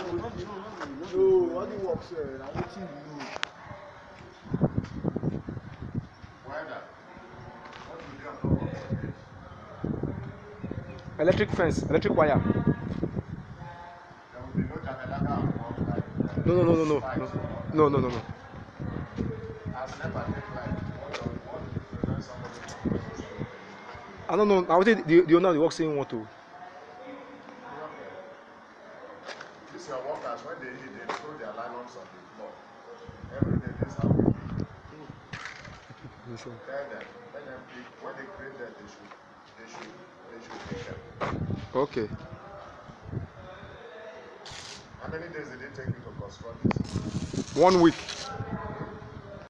No, what do you work, sir? I want you to know. Why that? What do you do on top of this? Electric fence, electric wire. There will be no Jamelaka on like No. spikes. No. No. As never take light. What do you prevent somebody from putting something? I don't know. I would say the owner works in what to. These are workers, when they eat, they throw their nylons on the floor. Every day, this is how we eat. Tell them, let them pick. When they create that, they should pick them. Okay. How many days did it take you to construct this? 1 week.